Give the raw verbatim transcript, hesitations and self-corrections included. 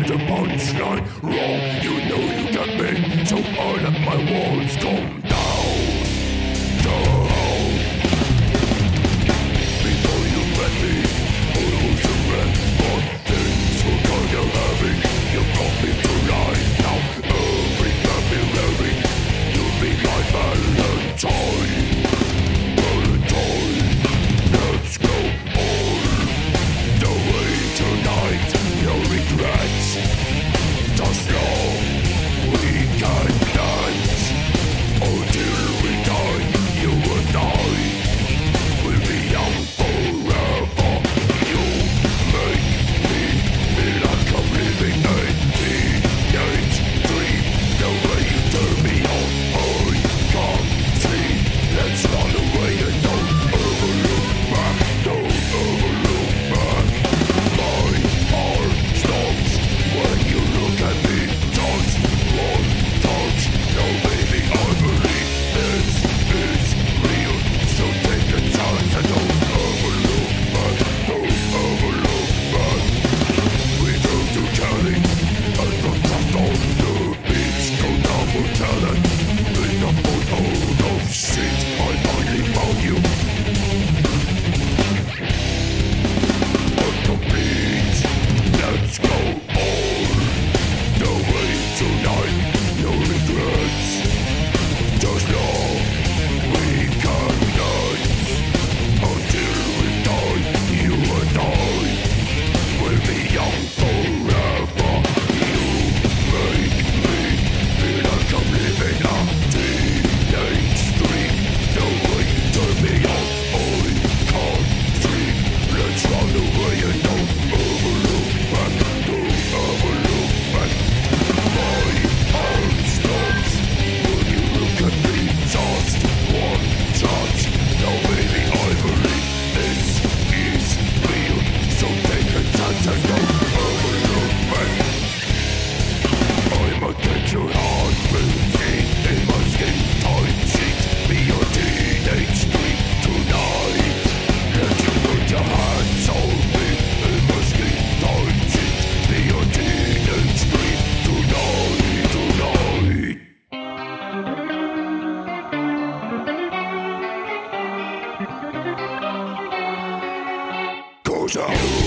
the punchline wrong. You know you got me, so all of my walls come down, down. Before you met me, I was a red, but things were kinda heavy. You brought me to life, now every February you'll be my Valentine, Valentine. Let's go all the way tonight, no regrets. Just long we can dance until we die. You and I will be young forever. You make me feel like I'm living a teenage dream. The way you turn me on, I can't see. Let's run away and don't ever look back. Don't ever look back. My heart stops when you look at me. Just one touch. No baby, I believe this is real. So take a chance and don't ever look back. Don't ever look back. We drove to Cali and got dropped on the beach. Go down for talent. Pick up on all of shit. I finally found you. On the beach, let's go all the way tonight. No regrets. Just love we can dance until we die. You and I will be young forever. You make me feel like I'm living a teenage dream. The way you turn me on, I can't sleep. Let's run away and don't ever look back. Don't ever look back. My heart stops when you look at me. Just one touch. Now baby, I believe this is real. So take a chance and don't ever look back. I'ma get your heart beating in my skin tight sheets. Be your teenage dream tonight. Let you put your hands on me in my skin tight sheets. Be your teenage dream tonight, tonight. Cause I